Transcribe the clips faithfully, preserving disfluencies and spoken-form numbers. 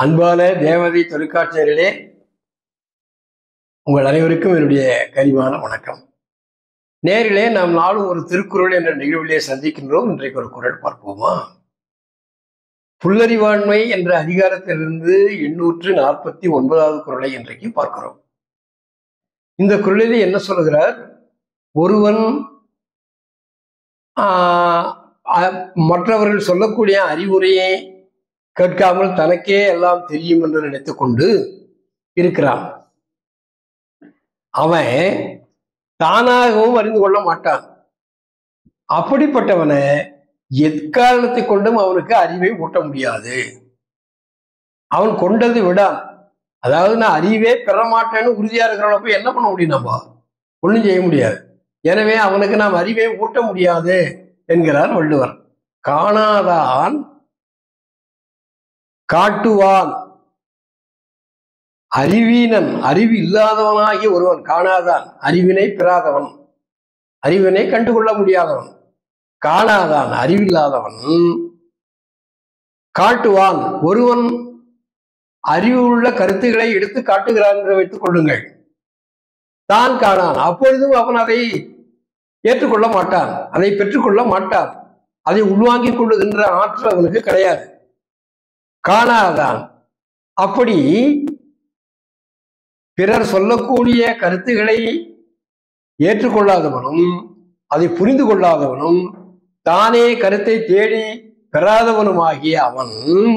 அன்பான தேவதை தொலைக்காட்சியர்களே, உங்கள் அனைவருக்கும் என்னுடைய கனிவான வணக்கம். நேரிலே நாம் நாளும் ஒரு திருக்குறள் என்ற நிகழ்விலே சந்திக்கின்றோம். இன்றைக்கு ஒரு குறள் பார்ப்போமா? புல்லறிவாண்மை என்ற அதிகாரத்திலிருந்து எண்ணூற்று நாற்பத்தி ஒன்பதாவது குறளை இன்றைக்கு பார்க்கிறோம். இந்த குறளிலே என்ன சொல்கிறார்? ஒருவன் மற்றவர்கள் சொல்லக்கூடிய அறிவுரையை கேட்காமல் தனக்கே எல்லாம் தெரியும் என்று நினைத்து கொண்டு இருக்கிறான். அவன் தானாகவும் அறிந்து கொள்ள மாட்டான். அப்படிப்பட்டவனை எக்காரணத்தை கொண்டும் அவனுக்கு அறிவை ஊட்ட முடியாது. அவன் கொண்டது விடான். அதாவது நான் அறிவே பெற மாட்டேன்னு உறுதியா இருக்கிறவனப்ப என்ன பண்ண முடியும்? நம்ம ஒன்றும் செய்ய முடியாது. எனவே அவனுக்கு நாம் அறிவை ஊட்ட முடியாது என்கிறார் வள்ளுவர். காணாதான் காட்டுவான். அறிவீனன், அறிவு இல்லாதவனாகிய ஒருவன் காணாதான், அறிவினை பெறாதவன், அறிவினை கண்டுகொள்ள முடியாதவன், காணாதான் அறிவில்லாதவன் காட்டுவான். ஒருவன் அறிவு உள்ள கருத்துக்களை எடுத்து காட்டுகிறான் என்று வைத்துக் கொள்ளுங்கள். தான் காணான். அப்பொழுதும் அவன் அதை ஏற்றுக்கொள்ள மாட்டான், அதை பெற்றுக்கொள்ள மாட்டான். அதை உள்வாங்கிக் கொள்ளுகின்ற ஆற்றல் அவனுக்கு கிடையாது. காணாதான். அப்படி பிறர் சொல்லக்கூடிய கருத்துக்களை ஏற்றுக்கொள்ளாதவனும் அதை புரிந்து கொள்ளாதவனும் தானே கருத்தை தேடி பெறாதவனுமாகிய அவன்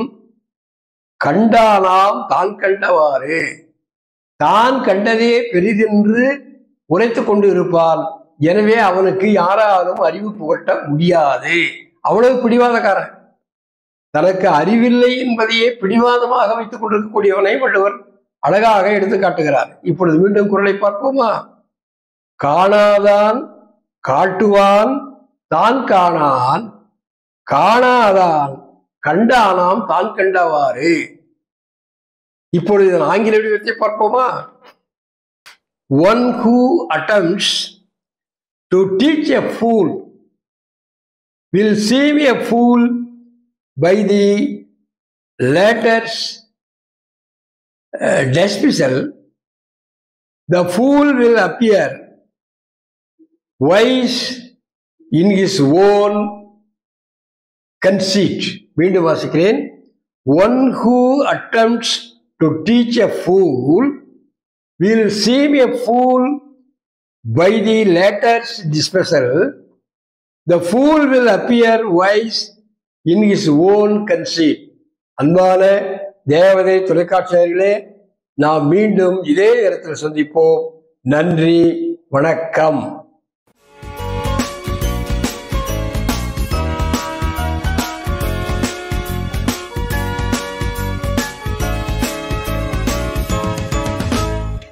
கண்டானாம் தான் கண்டவாறு, தான் கண்டதே பெரிதென்று உரைத்து கொண்டு இருப்பான். எனவே அவனுக்கு யாராலும் அறிவு புகட்ட முடியாது. அவ்வளவு பிடிவாதக்காரன். தனக்கு அறிவில்லை என்பதையே பிடிவாதமாக வைத்துக் கொண்டிருக்கக்கூடியவனை வள்ளுவர் அழகாக எடுத்து காட்டுகிறார். இப்பொழுது மீண்டும் குறளை பார்ப்போமா? காணாதான் காட்டுவான் தான் காணான், காணாதான் கண்டானாம் தான் கண்டவாறு. இப்பொழுது ஆங்கில வடிவத்தை பார்ப்போமா? One who attempts to teach a fool will seem a fool by the latter's uh, dismissal. The fool will appear wise in his own conceit. மீண்டும் வாசிக்கிறேன். One who attempts to teach a fool will seem a fool by the latter's dismissal. The fool will appear wise in his own conceit. அன்பான தேவதை தொலைக்காட்சியர்களே, நாம் மீண்டும் இதே இடத்தில் சந்திப்போம். நன்றி, வணக்கம்.